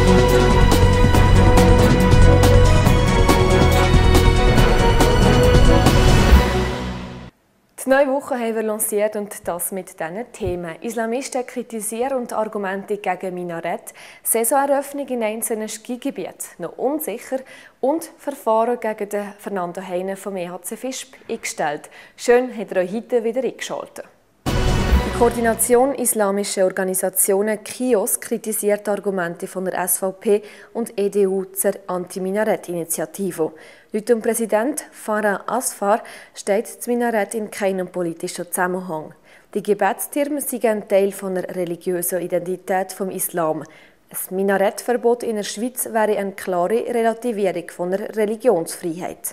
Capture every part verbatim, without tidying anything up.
Die neue Woche haben wir lanciert und das mit diesen Themen. Islamisten kritisieren und Argumente gegen Minarett, Saisoneröffnung in einzelnen Skigebieten, noch unsicher und Verfahren gegen den Fernando Heine vom E H C Visp eingestellt. Schön, habt ihr euch heute wieder eingeschaltet. Die Koordination islamischer Organisationen K I O S kritisiert die Argumente von der S V P und E D U zur Anti-Minarett-Initiative. Laut dem Präsident Farah Asfar steht das Minarett in keinem politischen Zusammenhang. Die Gebetstürme sind ein Teil der religiösen Identität des Islam. Ein Minarettverbot in der Schweiz wäre eine klare Relativierung von der Religionsfreiheit.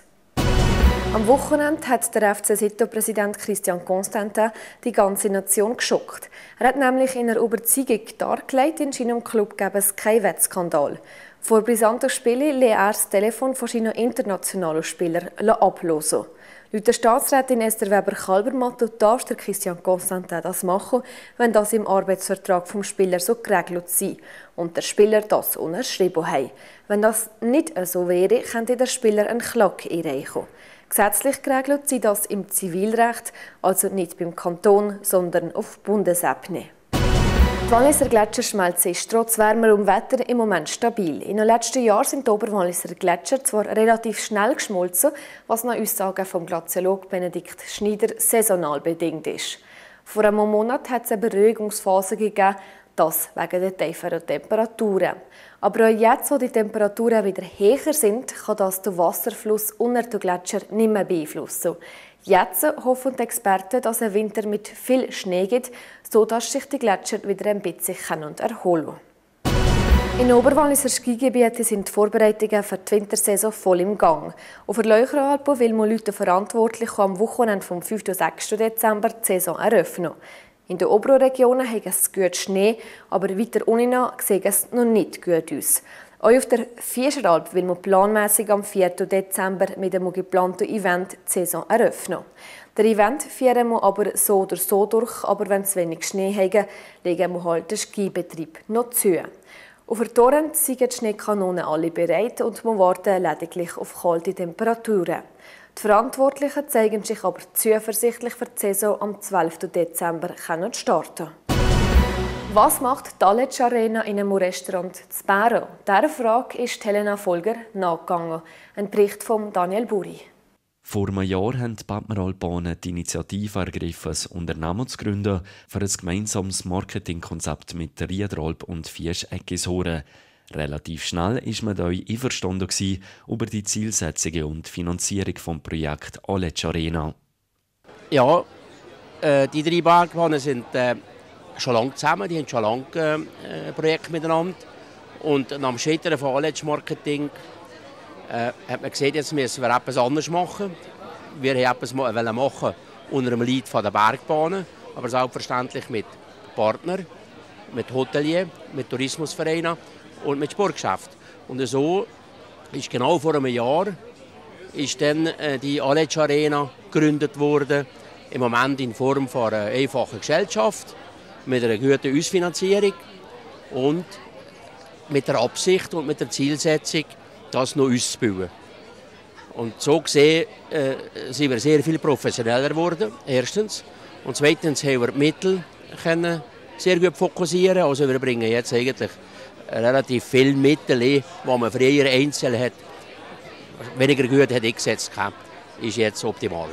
Am Wochenende hat der F C Sito-Präsident Christian Constantin die ganze Nation geschockt. Er hat nämlich in einer Überzeugung dargelegt, in seinem Club gäbe es keinen Wettskandal. Vor brisanten Spielen lässt er das Telefon von seinen internationalen Spielern ablösen. Laut der Staatsrätin Esther Weber-Kalbermatt darf der Christian Constantin das machen, wenn das im Arbeitsvertrag vom Spieler so geregelt sei und der Spieler das unterschrieben hat. Wenn das nicht so wäre, könnte der Spieler eine Klage einreichen. Gesetzlich geregelt sei das im Zivilrecht, also nicht beim Kanton, sondern auf Bundesebene. Die Walliser Gletscherschmelze ist trotz wärmerem Wetter im Moment stabil. In den letzten Jahren sind die Oberwalliser Gletscher zwar relativ schnell geschmolzen, was nach Aussagen vom Glaziologen Benedikt Schneider saisonal bedingt ist. Vor einem Monat hat es eine Beruhigungsphase gegeben, das wegen der tieferen Temperaturen. Aber auch jetzt, wo die Temperaturen wieder höher sind, kann das den Wasserfluss unter den Gletscher nicht mehr beeinflussen. Jetzt hoffen die Experten, dass es einen Winter mit viel Schnee gibt, sodass sich die Gletscher wieder ein bisschen erholen können. In Oberwalliser Skigebieten sind die Vorbereitungen für die Wintersaison voll im Gang. Auf der Leuchteralpe will man Leute verantwortlich am Wochenende vom fünften und sechsten Dezember die Saison eröffnen. In den oberen Regionen hat es gut Schnee, aber weiter unten sieht es noch nicht gut aus. Auch auf der Fischeralp will man planmäßig am vierten Dezember mit einem geplanten Event die Saison eröffnen. Der Event führen wir aber so oder so durch, aber wenn es wenig Schnee hat, legen wir halt den Skibetrieb noch zu. Auf der Torrent sind die Schneekanonen alle bereit und wir warten lediglich auf kalte Temperaturen. Die Verantwortlichen zeigen sich aber zuversichtlich für die Saison am zwölften Dezember starten. Was macht die Aletsch Arena in einem Restaurant zu Bären? Dieser Frage ist Helena Folger nachgegangen. Ein Bericht von Daniel Buri. Vor einem Jahr haben die Badmeralbahnen die Initiative ergriffen, ein Unternehmen zu gründen für ein gemeinsames Marketingkonzept mit der Riederalp und Viesch-Eckisoren. Relativ schnell war man euch einverstanden über die Zielsetzungen und Finanzierung des Projekts Aletsch Arena. Ja, äh, die drei Bergbahnen sind äh, schon lange zusammen, die haben schon lange äh, ein Projekt miteinander. Und nach dem Scheitern von Aletsch Marketing äh, hat man gesehen, jetzt müssen wir etwas anderes machen. Wir wollten etwas machen unter dem Leid der Bergbahnen, aber selbstverständlich mit Partnern, mit Hoteliers, mit Tourismusvereinen und mit Sportgeschäft. Und so ist genau vor einem Jahr ist dann äh, die Aletsch Arena gegründet worden. Im Moment in Form von einer einfachen Gesellschaft mit einer guten Ausfinanzierung und mit der Absicht und mit der Zielsetzung, das noch auszubauen. Und so gesehen äh, sind wir sehr viel professioneller geworden, erstens. Und zweitens haben wir die Mittel können sehr gut fokussieren. Also wir bringen jetzt eigentlich relativ viele Mittel, die man früher einzeln hat, weniger gut hat eingesetzt hat, ist jetzt optimal.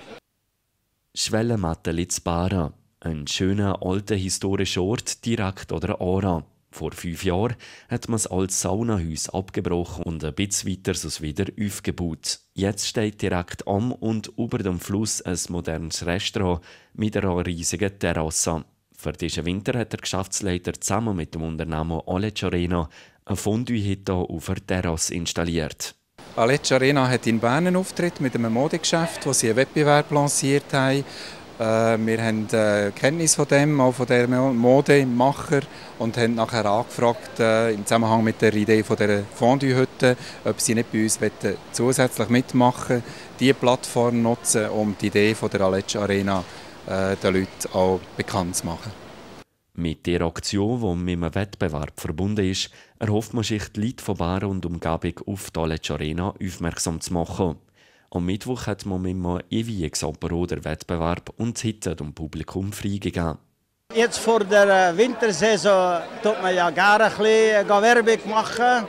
Schwellenmatte Litzbara, ein schöner alter historischer Ort direkt oder Aarau. Vor fünf Jahren hat man es als Saunahaus abgebrochen und ein bisschen weiter so wieder aufgebaut. Jetzt steht direkt am und über dem Fluss ein modernes Restaurant mit einer riesigen Terrasse. Für diesen Winter hat der Geschäftsleiter zusammen mit dem Unternehmen Aletsch Arena eine Fondue-Hütte auf der Terrasse installiert. Aletsch Arena hat in Bern einen Auftritt mit einem Modegeschäft, wo sie einen Wettbewerb lanciert haben. Wir haben Kenntnis von dem, auch von der Modemacher, und haben nachher angefragt, im Zusammenhang mit der Idee von der Fondue-Hütte, ob sie nicht bei uns zusätzlich mitmachen, diese Plattform nutzen, um die Idee von der Aletsch Arena den Leuten auch bekannt zu machen. Mit der Aktion, die mit einem Wettbewerb verbunden ist, erhofft man sich, die Leute von Baren und Umgebung auf die Aletsch Arena aufmerksam zu machen. Am Mittwoch hat man mit einem Ewig-Apero den Wettbewerb und die Hitze dem Publikum freigegeben. Jetzt vor der Wintersaison tut man ja gerne ein bisschen Werbung machen.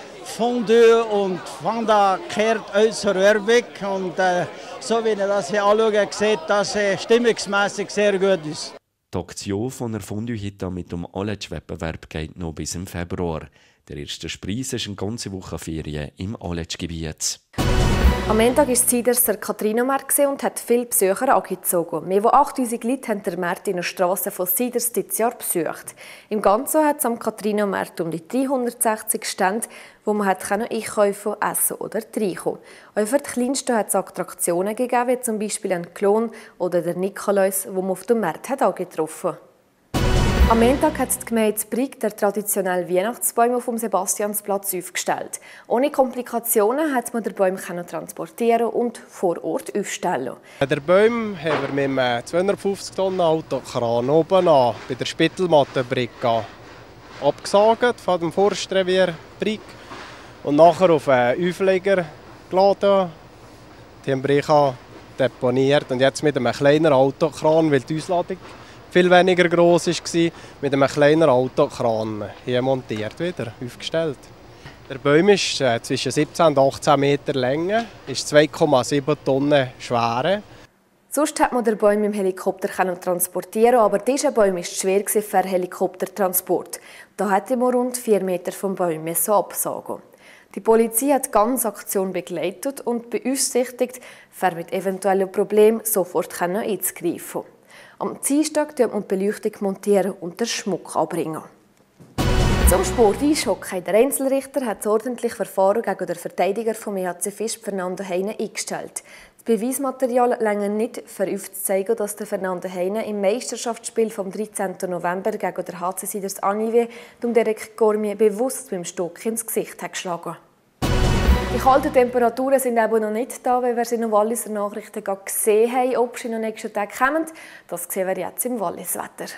Fondue und Fanda kehrt aus zur Werbung. Und äh, so wie ich das hier anschaue, sieht das äh, stimmungsmässig sehr gut aus. Die Aktion von der Fondue-Hitta mit dem Aletsch-Wettbewerb geht noch bis im Februar. Der erste Preis ist eine ganze Woche Ferien im Aletsch-Gebiet. Am Montag war es Ziders der Katrinomarkt und hat viele Besucher angezogen. Mehr als achttausend Leute haben den Markt in der Strasse von Ziders dieses Jahr besucht. Im Ganzen hat es am Katrinomarkt um die dreihundertsechzig Stände, wo man hat einkaufen, essen oder reinkommen. Auch für die Kleinsten hat es Attraktionen gegeben, wie zum Beispiel ein Klon oder der Nikolaus, wo man auf dem Markt hat angetroffen hat. Am Montag hat die Gemeinde Brig der traditionelle Weihnachtsbaum auf dem Sebastiansplatz aufgestellt. Ohne Komplikationen hat man den Baum transportieren und vor Ort aufstellen. Den Baum haben wir mit einem zweihundertfünfzig Tonnen Autokran oben an bei der Spittelmattenbrücke abgesagt von dem Forstrevier Brig und nachher auf einen Aufleger geladen. Die haben wir deponiert und jetzt mit einem kleinen Autokran, weil die Ausladung viel weniger gross war, mit einem kleinen Autokran hier montiert, wieder aufgestellt. Der Baum ist äh, zwischen siebzehn und achtzehn Meter Länge, ist zwei Komma sieben Tonnen schwer. Sonst hat man den Baum im Helikopter transportieren, aber dieser Baum war schwer für den Helikoptertransport. Da hätte man rund vier Meter vom Baum absagen. Die Polizei hat die ganze Aktion begleitet und beaufsichtigt, wer mit eventuellen Problemen sofort einzugreifen kann. Am Dienstag montiert man die Beleuchtung montieren und den Schmuck anbringen. Zum Sport Eishockey. Der Einzelrichter hat das ordentliche Verfahren gegen den Verteidiger vom E H C Visp, Fernando Heine, eingestellt. Das Beweismaterial reicht nicht, um aufzuzeigen, dass der Fernando Heine im Meisterschaftsspiel vom dreizehnten November gegen den H C Siders Anive um Derek Cormier bewusst mit dem Stock ins Gesicht hat geschlagen. Die kalten Temperaturen sind eben noch nicht da, weil wir sie in den Walliser Nachrichten gesehen haben. Ob sie in den nächsten Tagen kommen, das sehen wir jetzt im Walliswetter.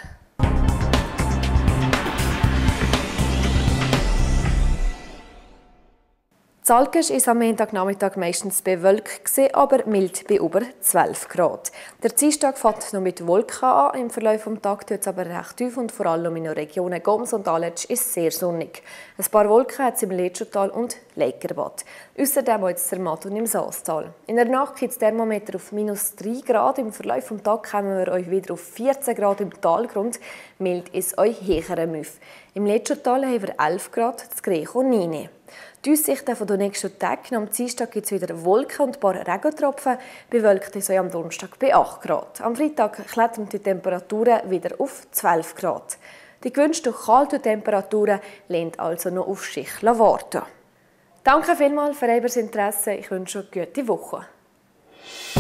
Zalkes war am Montagnachmittag meistens bewölkt, aber mild bei über zwölf Grad. Der Dienstag fängt noch mit Wolken an. Im Verlauf des Tages tut es aber recht tief und vor allem in den Regionen Goms und Aletsch ist es sehr sonnig. Ein paar Wolken hat es im Letschotal und Leikerbad. Außerdem auch in Zermatt und im Saastal. In der Nacht gibt es Thermometer auf minus drei Grad. Im Verlauf des Tages kommen wir euch wieder auf vierzehn Grad im Talgrund. Mild ist euch höhere Müff. Im Letschotal haben wir elf Grad, das Grecho neun. Die Aussichten der nächsten Tage: am Dienstag gibt es wieder Wolken und ein paar Regentropfen. Bewölkt ist am Donnerstag bei acht Grad. Am Freitag klettern die Temperaturen wieder auf zwölf Grad. Die gewünschten kalten Temperaturen lehnt also noch auf sich warten. Danke vielmals für Ihr Interesse. Ich wünsche eine gute Woche.